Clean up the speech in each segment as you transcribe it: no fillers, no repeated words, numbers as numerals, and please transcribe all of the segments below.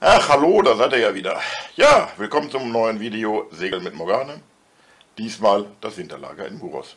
Ach, hallo, da seid ihr ja wieder. Ja, willkommen zum neuen Video Segeln mit Morgane. Diesmal das Winterlager in Muros.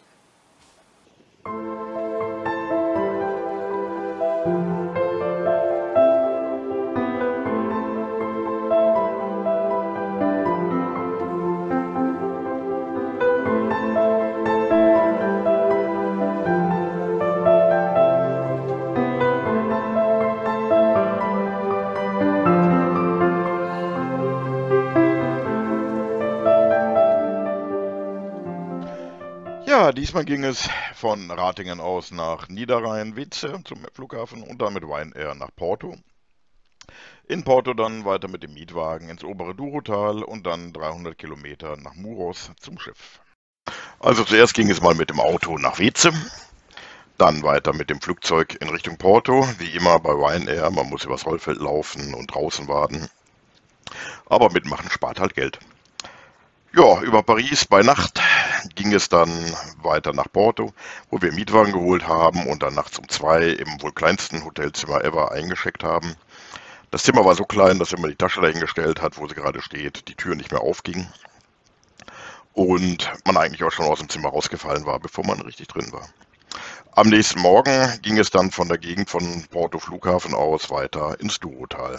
Ja, diesmal ging es von Ratingen aus nach Niederrhein-Witze zum Flughafen und dann mit Ryanair nach Porto. In Porto dann weiter mit dem Mietwagen ins obere Douro-Tal und dann 300 Kilometer nach Muros zum Schiff. Also zuerst ging es mal mit dem Auto nach Weze, dann weiter mit dem Flugzeug in Richtung Porto, wie immer bei Ryanair, man muss übers Rollfeld laufen und draußen warten. Aber mitmachen spart halt Geld. Ja, über Paris bei Nacht ging es dann weiter nach Porto, wo wir einen Mietwagen geholt haben und dann nachts um 2 im wohl kleinsten Hotelzimmer ever eingecheckt haben. Das Zimmer war so klein, dass wenn man die Tasche dahingestellt hat, wo sie gerade steht, die Tür nicht mehr aufging und man eigentlich auch schon aus dem Zimmer rausgefallen war, bevor man richtig drin war. Am nächsten Morgen ging es dann von der Gegend von Porto Flughafen aus weiter ins Douro-Tal.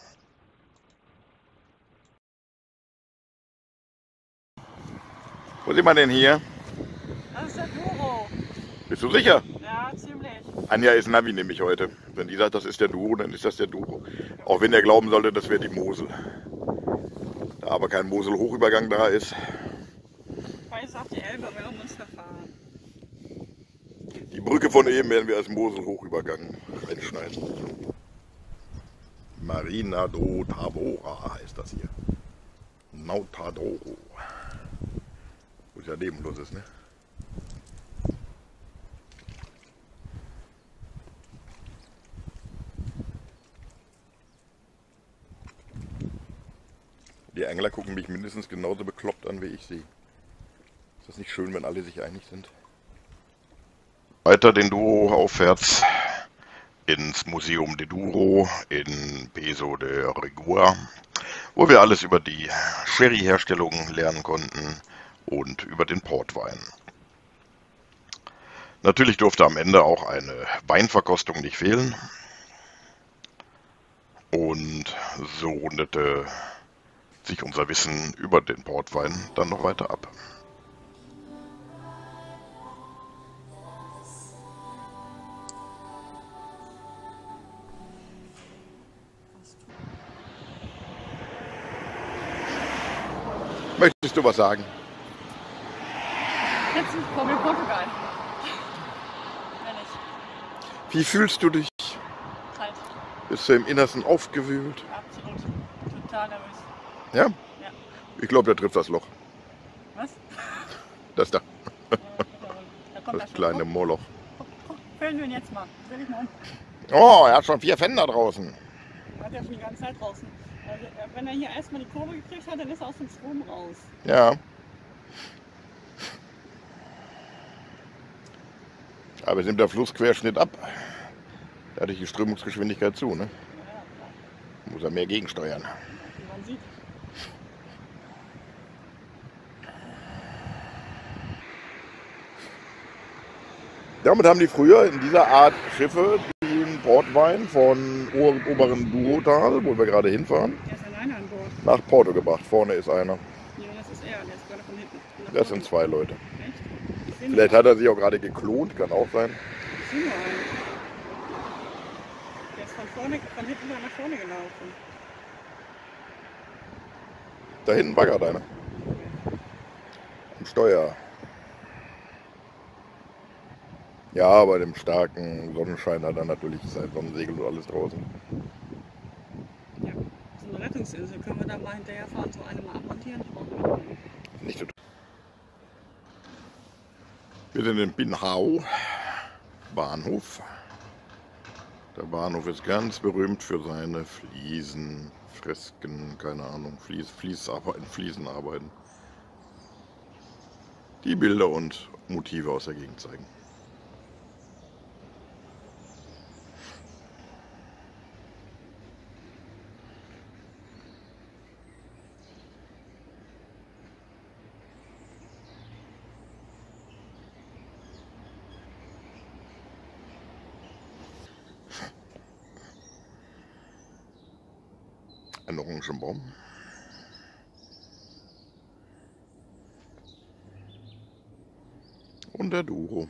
Wo sind wir denn hier? Das ist der Douro. Bist du sicher? Ja, ziemlich. Anja ist Navi nämlich heute. Wenn die sagt, das ist der Douro, dann ist das der Douro. Auch wenn er glauben sollte, das wäre die Mosel. Da aber kein Mosel-Hochübergang da ist. Weil ich sagt die Elbe, wenn wir um uns verfahren. Die Brücke von eben werden wir als Mosel-Hochübergang reinschneiden. Marina do Tavora heißt das hier. Nautadoro. Wo es ja nebenlos ist, ne? Die Angler gucken mich mindestens genauso bekloppt an wie ich sie. Ist das nicht schön, wenn alle sich einig sind? Weiter den Douro aufwärts ins Museum de Douro in Peso de Rigua, wo wir alles über die Sherry-Herstellung lernen konnten und über den Portwein. Natürlich durfte am Ende auch eine Weinverkostung nicht fehlen. Und so rundete sich unser Wissen über den Portwein dann noch weiter ab. Möchtest du was sagen? Jetzt komme ich in Portugal. Ehrlich. Wie fühlst du dich? Kalt. Bist du im Innersten aufgewühlt? Absolut. Total nervös. Ja? Ja. Ich glaube, der trifft das Loch. Was? Das da. Da kommt Das schon. kleine Moloch. Guck, filmen wir ihn jetzt mal. Dreh dich mal um. Oh, er hat schon 4 Fender draußen. Hat er schon die ganze Zeit draußen. Also, wenn er hier erstmal die Kurve gekriegt hat, dann ist er aus dem Strom raus. Ja. Aber es nimmt der Flussquerschnitt ab. Da hatte ich die Strömungsgeschwindigkeit zu, ne? Ja, Muss er mehr gegensteuern. wie man sieht. Damit haben die früher in dieser Art Schiffe den Portwein von oberen Douro-Tal, wo wir gerade hinfahren, Der ist alleine an Bord. nach Porto gebracht. Vorne ist einer. Ja, das ist er. Der ist gerade von hinten. nach Das sind vorne. 2 Leute. Echt? Ich sehe Vielleicht hat er sich auch gerade geklont, kann auch sein. Ich sehe nur einen. Der ist von hinten nach vorne gelaufen. Da hinten war gerade einer. Am Steuer. Ja, bei dem starken Sonnenschein hat er natürlich sein Sonnensegel und alles draußen. Ja, so eine Rettungsinsel. Können wir da mal hinterherfahren, so eine mal abmontieren? Ich brauche eine. Nicht so. Wir sind in Binhao Bahnhof. Der Bahnhof ist ganz berühmt für seine Fliesen, Fresken, keine Ahnung, Fliesenarbeiten. Die Bilder und Motive aus der Gegend zeigen. Ein Orangenbaum. Und der Douro.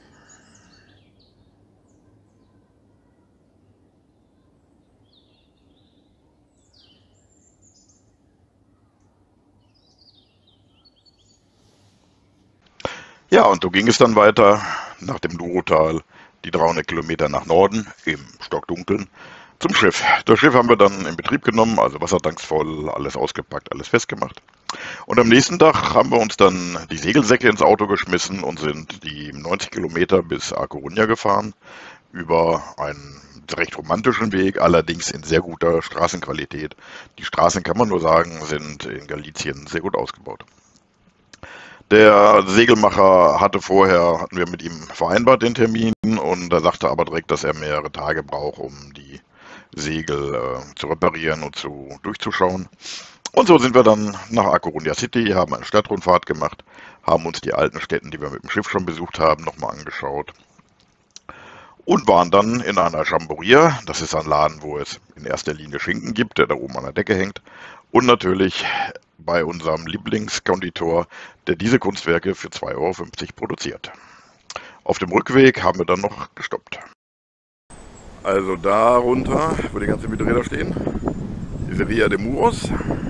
Ja, und so ging es dann weiter nach dem Dourotal, die 300 Kilometer nach Norden, im Stockdunkeln, zum Schiff. Das Schiff haben wir dann in Betrieb genommen, also Wassertanks voll, alles ausgepackt, alles festgemacht. Und am nächsten Tag haben wir uns dann die Segelsäcke ins Auto geschmissen und sind die 90 Kilometer bis A Coruña gefahren, über einen recht romantischen Weg, allerdings in sehr guter Straßenqualität. Die Straßen, kann man nur sagen, sind in Galicien sehr gut ausgebaut. Der Segelmacher hatten wir mit ihm vereinbart den Termin, und er sagte aber direkt, dass er mehrere Tage braucht, um die Segel zu reparieren und durchzuschauen. Und so sind wir dann nach A Coruña City, haben eine Stadtrundfahrt gemacht, haben uns die alten Städte, die wir mit dem Schiff schon besucht haben, nochmal angeschaut und waren dann in einer Jamboree. Das ist ein Laden, wo es in erster Linie Schinken gibt, der da oben an der Decke hängt, und natürlich bei unserem Lieblingskonditor, der diese Kunstwerke für 2,50 € produziert. Auf dem Rückweg haben wir dann noch gestoppt. Also da runter, wo die ganzen Miträder stehen, diese Ria de Muros.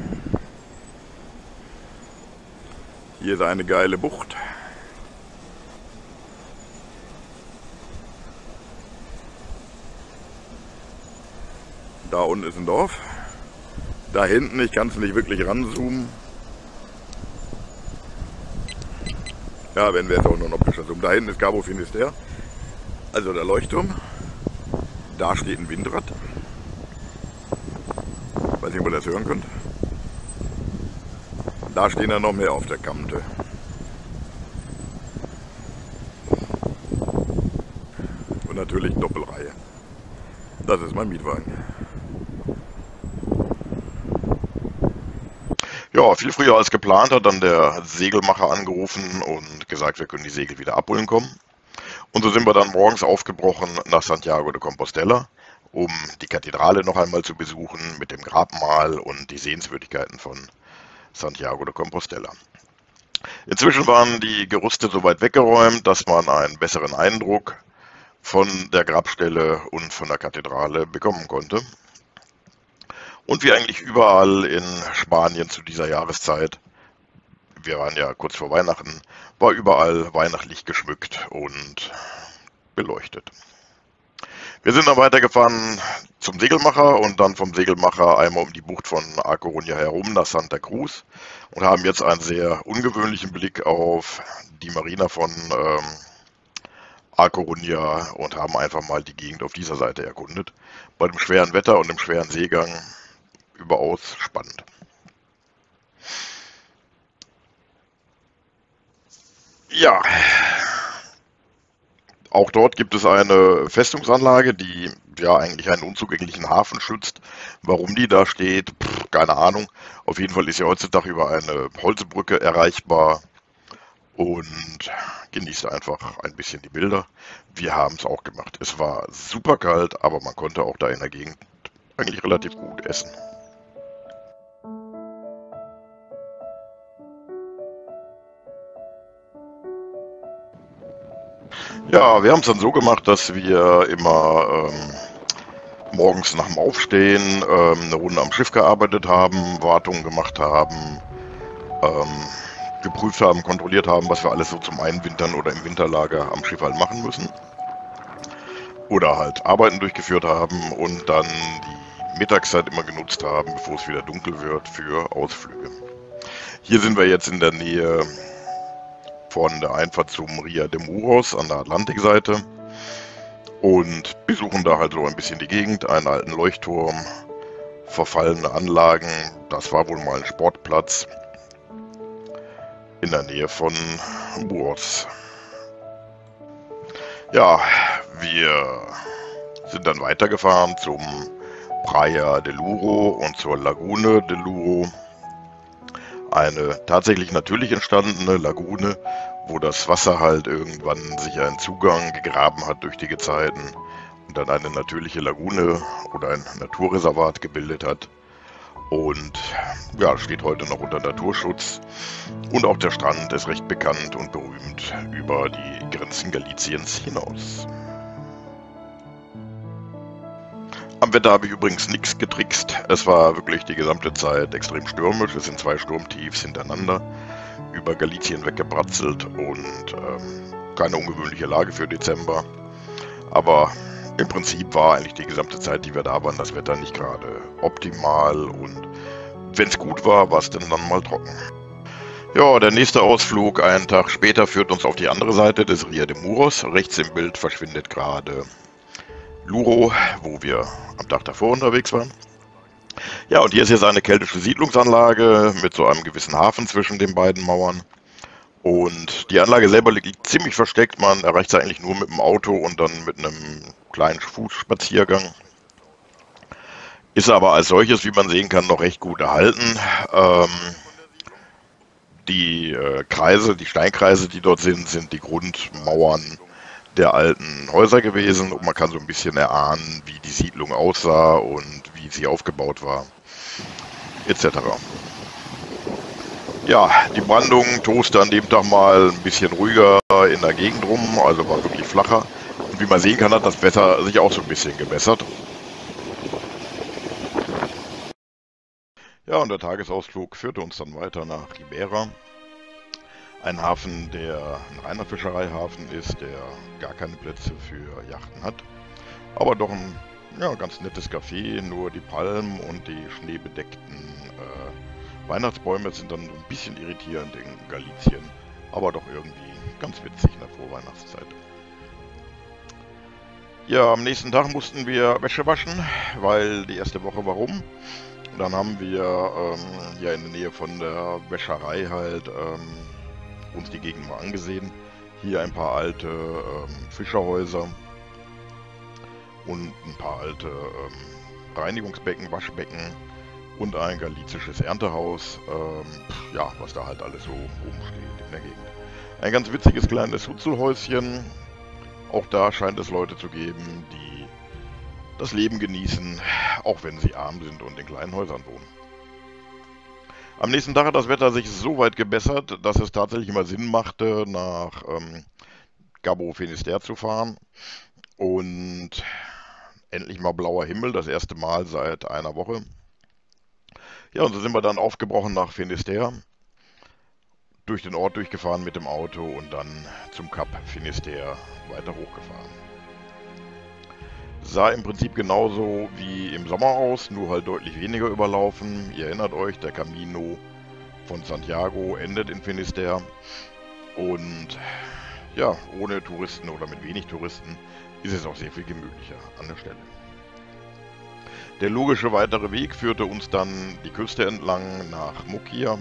Hier ist eine geile Bucht. Da unten ist ein Dorf. Da hinten, ich kann es nicht wirklich ranzoomen. Ja, wenn wir jetzt auch nur ein optischer Zoom. Da hinten ist Cabo Finisterre, also der Leuchtturm. Da steht ein Windrad. Weiß nicht, ob ihr das hören könnt. Da stehen dann noch mehr auf der Kante. Und natürlich Doppelreihe. Das ist mein Mietwagen. Ja, viel früher als geplant hat dann der Segelmacher angerufen und gesagt, wir können die Segel wieder abholen kommen. Und so sind wir dann morgens aufgebrochen nach Santiago de Compostela, um die Kathedrale noch einmal zu besuchen mit dem Grabmal und die Sehenswürdigkeiten von Santiago de Compostela. Inzwischen waren die Gerüste so weit weggeräumt, dass man einen besseren Eindruck von der Grabstelle und von der Kathedrale bekommen konnte. Und wie eigentlich überall in Spanien zu dieser Jahreszeit, wir waren ja kurz vor Weihnachten, war überall weihnachtlich geschmückt und beleuchtet. Wir sind dann weitergefahren zum Segelmacher und dann vom Segelmacher einmal um die Bucht von A Coruña herum nach Santa Cruz und haben jetzt einen sehr ungewöhnlichen Blick auf die Marina von A Coruña und haben einfach mal die Gegend auf dieser Seite erkundet. Bei dem schweren Wetter und dem schweren Seegang überaus spannend. Ja, auch dort gibt es eine Festungsanlage, die ja eigentlich einen unzugänglichen Hafen schützt. Warum die da steht, keine Ahnung. Auf jeden Fall ist sie heutzutage über eine Holzbrücke erreichbar und genießt einfach ein bisschen die Bilder. Wir haben es auch gemacht. Es war super kalt, aber man konnte auch da in der Gegend eigentlich relativ gut essen. Ja, wir haben es dann so gemacht, dass wir immer morgens nach dem Aufstehen eine Runde am Schiff gearbeitet haben, Wartungen gemacht haben, geprüft haben, kontrolliert haben, was wir alles so zum Einwintern oder im Winterlager am Schiff halt machen müssen. Oder halt Arbeiten durchgeführt haben und dann die Mittagszeit immer genutzt haben, bevor es wieder dunkel wird, für Ausflüge. Hier sind wir jetzt in der Nähe von der Einfahrt zum Ria de Muros an der Atlantikseite und besuchen da halt so ein bisschen die Gegend, einen alten Leuchtturm, verfallene Anlagen. Das war wohl mal ein Sportplatz in der Nähe von Muros. Ja, wir sind dann weitergefahren zum Praia de Luro und zur Lagune de Luro. Eine tatsächlich natürlich entstandene Lagune, wo das Wasser halt irgendwann sich einen Zugang gegraben hat durch die Gezeiten und dann eine natürliche Lagune oder ein Naturreservat gebildet hat. Und ja, steht heute noch unter Naturschutz. Und auch der Strand ist recht bekannt und berühmt über die Grenzen Galiciens hinaus. Am Wetter habe ich übrigens nichts getrickst. Es war wirklich die gesamte Zeit extrem stürmisch. Es sind 2 Sturmtiefs hintereinander über Galicien weggebratzelt und keine ungewöhnliche Lage für Dezember. Aber im Prinzip war eigentlich die gesamte Zeit, die wir da waren, das Wetter nicht gerade optimal. Und wenn es gut war, war es dann mal trocken. Ja, der nächste Ausflug, einen Tag später, führt uns auf die andere Seite des Ria de Muros. Rechts im Bild verschwindet gerade Luro, wo wir am Tag davor unterwegs waren. Ja, und hier ist jetzt eine keltische Siedlungsanlage mit so einem gewissen Hafen zwischen den beiden Mauern. Und die Anlage selber liegt ziemlich versteckt. Man erreicht sie eigentlich nur mit dem Auto und dann mit einem kleinen Fußspaziergang. Ist aber als solches, wie man sehen kann, noch recht gut erhalten. Die Kreise, die Steinkreise, die dort sind die Grundmauern der alten Häuser gewesen und man kann so ein bisschen erahnen, wie die Siedlung aussah und wie sie aufgebaut war, etc. Ja, die Brandung toste an dem Tag mal ein bisschen ruhiger in der Gegend rum, also war wirklich flacher. Und wie man sehen kann, hat das Wetter sich auch so ein bisschen gebessert. Ja, und der Tagesausflug führte uns dann weiter nach Ribera. Ein Hafen, der ein reiner Fischereihafen ist, der gar keine Plätze für Yachten hat. Aber doch ein ganz nettes Café, nur die Palmen und die schneebedeckten Weihnachtsbäume sind dann so ein bisschen irritierend in Galicien, aber doch irgendwie ganz witzig in der Vorweihnachtszeit. Ja, am nächsten Tag mussten wir Wäsche waschen, weil die erste Woche war rum. Dann haben wir hier in der Nähe von der Wäscherei halt uns die Gegend mal angesehen. Hier ein paar alte Fischerhäuser und ein paar alte Reinigungsbecken, Waschbecken und ein galizisches Erntehaus. Ja, was da halt alles so rumsteht in der Gegend. Ein ganz witziges kleines Hutzelhäuschen. Auch da scheint es Leute zu geben, die das Leben genießen, auch wenn sie arm sind und in kleinen Häusern wohnen. Am nächsten Tag hat das Wetter sich so weit gebessert, dass es tatsächlich mal Sinn machte, nach Cabo Finisterre zu fahren. Und endlich mal blauer Himmel, das erste Mal seit einer Woche. Ja, und so sind wir dann aufgebrochen nach Finisterre, durch den Ort durchgefahren mit dem Auto und dann zum Kap Finisterre weiter hochgefahren. Sah im Prinzip genauso wie im Sommer aus, nur halt deutlich weniger überlaufen. Ihr erinnert euch, der Camino von Santiago endet in Finisterre. Und ja, ohne Touristen oder mit wenig Touristen ist es auch sehr viel gemütlicher an der Stelle. Der logische weitere Weg führte uns dann die Küste entlang nach Mochia,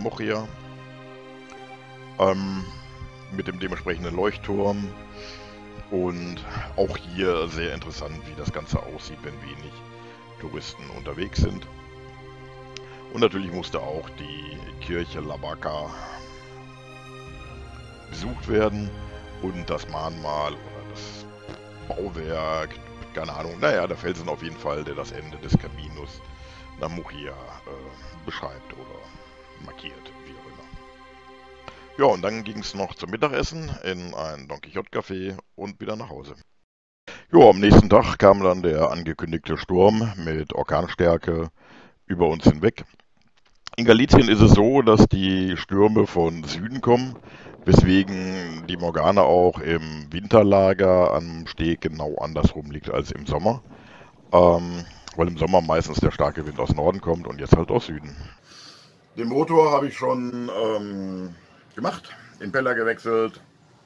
mit dem dementsprechenden Leuchtturm. Und auch hier sehr interessant, wie das Ganze aussieht, wenn wenig Touristen unterwegs sind. Und natürlich musste auch die Kirche La Vaca besucht werden und das Mahnmal oder das Bauwerk, keine Ahnung, naja, der Felsen auf jeden Fall, der das Ende des Caminos nach Mochia beschreibt oder markiert, wie auch immer. Ja, und dann ging es noch zum Mittagessen in ein Don Quixote Café und wieder nach Hause. Ja, am nächsten Tag kam dann der angekündigte Sturm mit Orkanstärke über uns hinweg. In Galicien ist es so, dass die Stürme von Süden kommen, weswegen die Morgane auch im Winterlager am Steg genau andersrum liegt als im Sommer. Weil im Sommer meistens der starke Wind aus Norden kommt und jetzt halt aus Süden. Den Motor habe ich schon gemacht, Impeller gewechselt,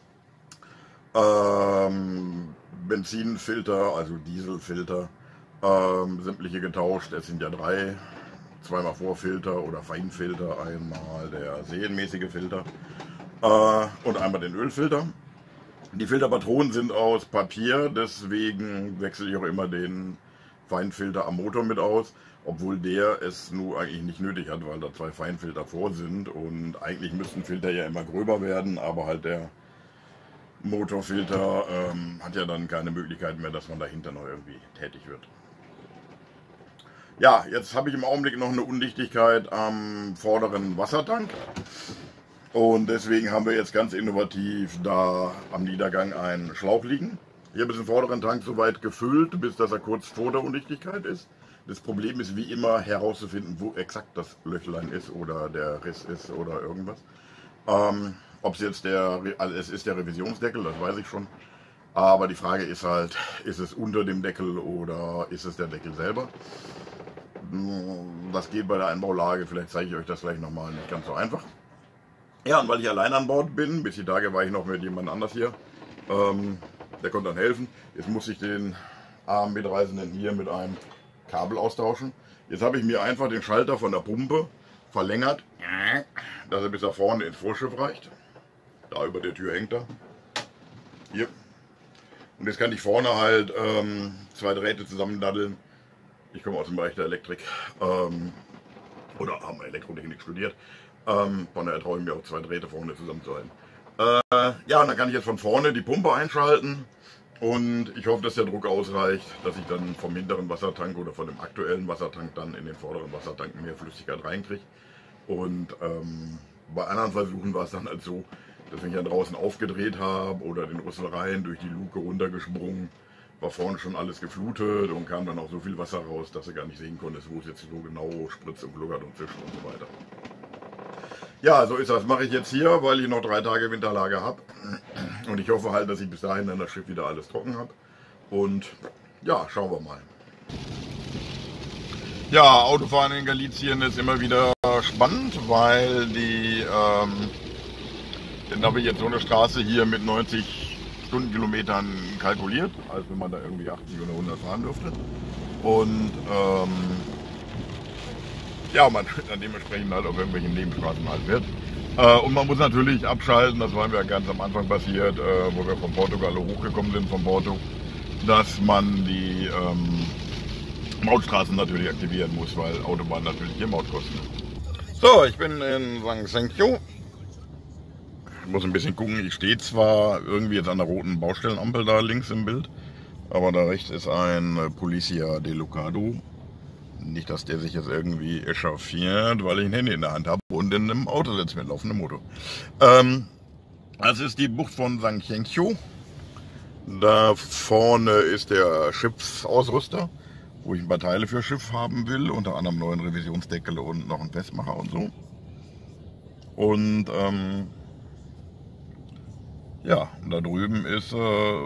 Benzinfilter, also Dieselfilter, sämtliche getauscht. Es sind ja 3, zweimal Vorfilter oder Feinfilter, einmal der serienmäßige Filter und einmal den Ölfilter. Die Filterpatronen sind aus Papier, deswegen wechsle ich auch immer den Feinfilter am Motor mit aus, obwohl der es nur eigentlich nicht nötig hat, weil da 2 Feinfilter vor sind und eigentlich müssten Filter ja immer gröber werden, aber halt der Motorfilter hat ja dann keine Möglichkeit mehr, dass man dahinter noch irgendwie tätig wird. Ja, jetzt habe ich im Augenblick noch eine Undichtigkeit am vorderen Wassertank. Und deswegen haben wir jetzt ganz innovativ da am Niedergang einen Schlauch liegen. Ich habe den vorderen Tank so weit gefüllt, bis dass er kurz vor der Undichtigkeit ist. Das Problem ist wie immer herauszufinden, wo exakt das Löchlein ist oder der Riss ist oder irgendwas. Ob es jetzt also es ist der Revisionsdeckel, das weiß ich schon. Aber die Frage ist halt, ist es unter dem Deckel oder ist es der Deckel selber? Das geht bei der Einbaulage, vielleicht zeige ich euch das gleich nochmal, nicht ganz so einfach. Ja, und weil ich allein an Bord bin, bis die Tage war ich noch mit jemand anders hier, der konnte dann helfen. Jetzt muss ich den armen Mitreisenden hier mit einem Kabel austauschen. Jetzt habe ich mir einfach den Schalter von der Pumpe verlängert, dass er bis da vorne ins Vorschiff reicht. Da über der Tür hängt er. Hier. Und jetzt kann ich vorne halt 2 Drähte zusammendaddeln. Ich komme aus dem Bereich der Elektrik. Oder habe Elektrotechnik studiert. Von daher traue ich mir auch 2 Drähte vorne zusammenzuhalten. Ja, und dann kann ich jetzt von vorne die Pumpe einschalten. Und ich hoffe, dass der Druck ausreicht, dass ich dann vom hinteren Wassertank oder von dem aktuellen Wassertank dann in den vorderen Wassertank mehr Flüssigkeit reinkriege. Und bei anderen Versuchen war es dann halt so, dass wenn ich dann draußen aufgedreht habe oder den Rüssel rein, durch die Luke runtergesprungen, war vorne schon alles geflutet und kam dann auch so viel Wasser raus, dass du gar nicht sehen konntest, wo es jetzt so genau spritzt und gluckert und zischt und so weiter. Ja, so ist das. Mache ich jetzt hier, weil ich noch 3 Tage Winterlage habe. Und ich hoffe halt, dass ich bis dahin dann das Schiff wieder alles trocken habe. Und ja, schauen wir mal. Ja, Autofahren in Galicien ist immer wieder spannend, weil die dann habe ich jetzt so eine Straße hier mit 90 Stundenkilometern kalkuliert, als wenn man da irgendwie 80 oder 100 fahren dürfte. Und ja, man dann dementsprechend halt auf irgendwelchen Nebenstraßen halt wird. Und man muss natürlich abschalten, das war mir ganz am Anfang passiert, wo wir von Portugal hochgekommen sind, von Porto, dass man die Mautstraßen natürlich aktivieren muss, weil Autobahnen natürlich hier Maut kosten. So, ich bin in St. Senkyo. Ich muss ein bisschen gucken, ich stehe zwar irgendwie jetzt an der roten Baustellenampel da links im Bild, aber da rechts ist ein Polizia de Lucado. Nicht, dass der sich jetzt irgendwie echauffiert, weil ich ein Handy in der Hand habe und in einem Auto sitze mit laufendem Motor. Das ist die Bucht von St. Senkyo. Da vorne ist der Schiffsausrüster, wo ich ein paar Teile für Schiff haben will, unter anderem neuen Revisionsdeckel und noch einen Festmacher und so. Und ja, da drüben ist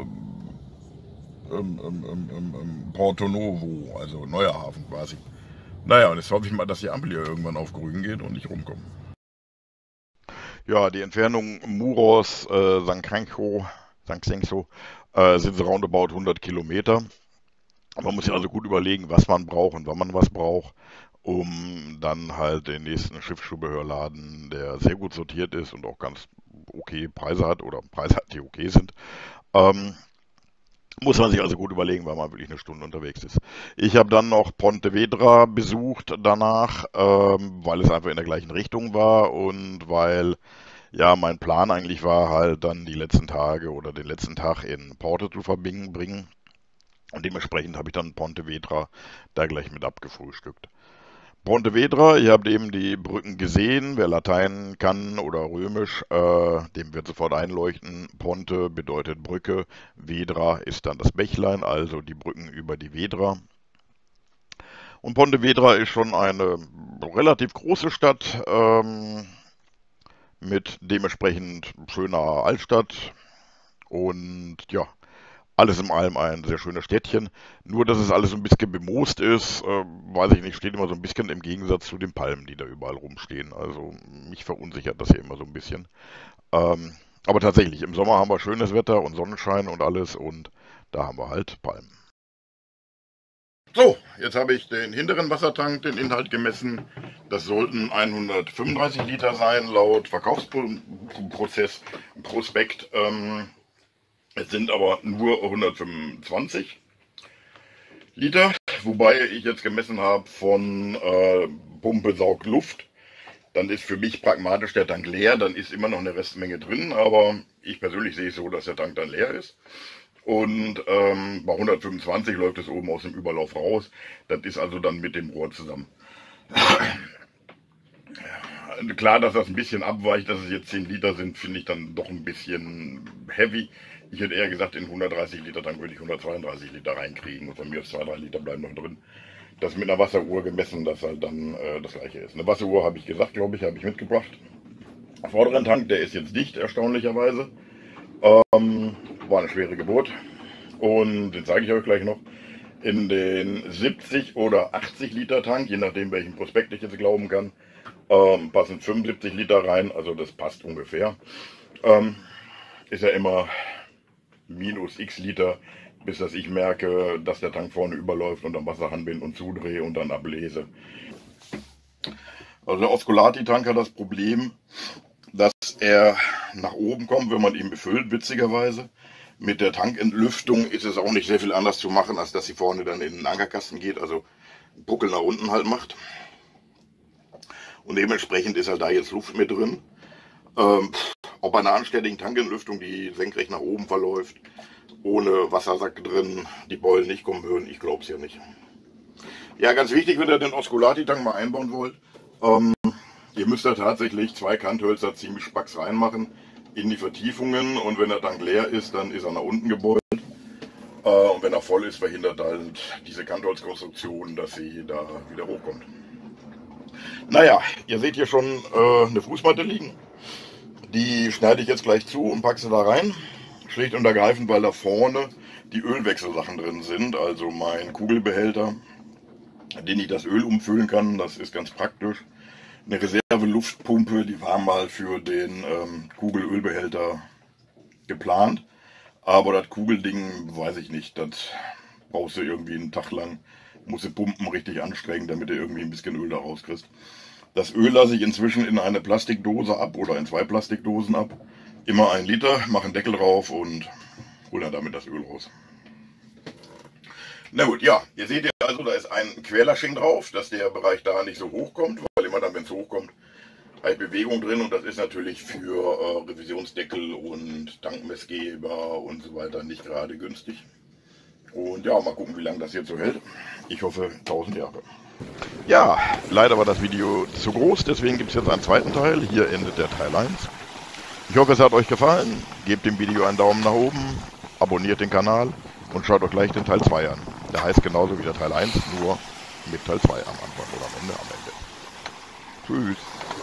Porto Novo, also neuer Hafen quasi. Naja, und jetzt hoffe ich mal, dass die Ampel hier irgendwann auf grün geht und ich rumkomme. Ja, die Entfernung Muros, St. Senkyo, sind so roundabout 100 Kilometer. Man muss ja also gut überlegen, was man braucht und wann man was braucht, um dann halt den nächsten Schiffszubehörladen, der sehr gut sortiert ist und auch ganz okay Preise hat oder Preise hat, die okay sind, ähm, muss man sich also gut überlegen, weil man wirklich eine Stunde unterwegs ist. Ich habe dann noch Pontevedra besucht danach, weil es einfach in der gleichen Richtung war und weil ja mein Plan eigentlich war, halt dann die letzten Tage oder den letzten Tag in Porto zu verbringen. Und dementsprechend habe ich dann Pontevedra da gleich mit abgefrühstückt. Pontevedra, ihr habt eben die Brücken gesehen. Wer Latein kann oder Römisch, dem wird sofort einleuchten. Ponte bedeutet Brücke, Vedra ist dann das Bächlein, also die Brücken über die Vedra. Und Pontevedra ist schon eine relativ große Stadt mit dementsprechend schöner Altstadt. Und ja, alles in allem ein sehr schönes Städtchen. Nur, dass es alles so ein bisschen bemoost ist, weiß ich nicht, steht immer so ein bisschen im Gegensatz zu den Palmen, die da überall rumstehen. Also mich verunsichert das hier immer so ein bisschen. Aber tatsächlich, im Sommer haben wir schönes Wetter und Sonnenschein und alles und da haben wir halt Palmen. So, jetzt habe ich den hinteren Wassertank, den Inhalt gemessen. Das sollten 135 Liter sein, laut Verkaufsprozess, Prospekt. Es sind aber nur 125 Liter, wobei ich jetzt gemessen habe von Pumpe saugt Luft. Dann ist für mich pragmatisch der Tank leer, dann ist immer noch eine Restmenge drin, aber ich persönlich sehe es so, dass der Tank dann leer ist. Und bei 125 läuft es oben aus dem Überlauf raus. Das ist also dann mit dem Rohr zusammen. Klar, dass das ein bisschen abweicht, dass es jetzt 10 Liter sind, finde ich dann doch ein bisschen heavy. Ich hätte eher gesagt, in 130 Liter Tank würde ich 132 Liter reinkriegen. Und bei mir 2-3 Liter bleiben noch drin. Das mit einer Wasseruhr gemessen, dass halt dann das gleiche ist. Eine Wasseruhr habe ich gesagt, glaube ich, habe ich mitgebracht. Vorderen Tank, der ist jetzt dicht, erstaunlicherweise. War eine schwere Geburt. Und den zeige ich euch gleich noch. In den 70 oder 80 Liter Tank, je nachdem welchen Prospekt ich jetzt glauben kann, passen 75 Liter rein, also das passt ungefähr. Ist ja immer minus x Liter, bis dass ich merke, dass der Tank vorne überläuft und am Wasserhahn bin und zudrehe und dann ablese. Also der Osculati-Tank hat das Problem, dass er nach oben kommt, wenn man ihn befüllt, witzigerweise. Mit der Tankentlüftung ist es auch nicht sehr viel anders zu machen, als dass sie vorne dann in den Ankerkasten geht, also einen Buckel nach unten halt macht. Und dementsprechend ist halt da jetzt Luft mit drin. Auch bei einer anständigen Tankentlüftung, die senkrecht nach oben verläuft, ohne Wassersack drin, die Beulen nicht kommen würden, ich glaube es ja nicht. Ja, ganz wichtig, wenn ihr den Osculati-Tank mal einbauen wollt, ihr müsst da tatsächlich 2 Kanthölzer ziemlich spacks reinmachen in die Vertiefungen, und wenn der Tank leer ist, dann ist er nach unten gebeult. Und wenn er voll ist, verhindert halt diese Kantholzkonstruktion, dass sie da wieder hochkommt. Naja, ihr seht hier schon eine Fußmatte liegen. Die schneide ich jetzt gleich zu und packe sie da rein. Schlicht und ergreifend, weil da vorne die Ölwechselsachen drin sind. Also mein Kugelbehälter, den ich das Öl umfüllen kann, das ist ganz praktisch. Eine Reserve-Luftpumpe, die war mal für den Kugelölbehälter geplant. Aber das Kugelding, weiß ich nicht, das brauchst du irgendwie einen Tag lang. Musst du pumpen richtig anstrengen, damit du irgendwie ein bisschen Öl da rauskriegst. Das Öl lasse ich inzwischen in eine Plastikdose ab oder in 2 Plastikdosen ab. Immer 1 Liter, mache einen Deckel drauf und hole dann damit das Öl raus. Na gut, ja, ihr seht ja also, da ist ein Querlashing drauf, dass der Bereich da nicht so hoch kommt, weil immer dann, wenn es hochkommt, halt Bewegung drin, und das ist natürlich für Revisionsdeckel und Tankmessgeber und so weiter nicht gerade günstig. Und ja, mal gucken, wie lange das jetzt so hält. Ich hoffe 1000 Jahre. Ja, leider war das Video zu groß, deswegen gibt es jetzt einen zweiten Teil. Hier endet der Teil 1. Ich hoffe, es hat euch gefallen. Gebt dem Video einen Daumen nach oben, abonniert den Kanal und schaut euch gleich den Teil 2 an. Der heißt genauso wie der Teil 1, nur mit Teil 2 am Anfang oder am Ende. Tschüss.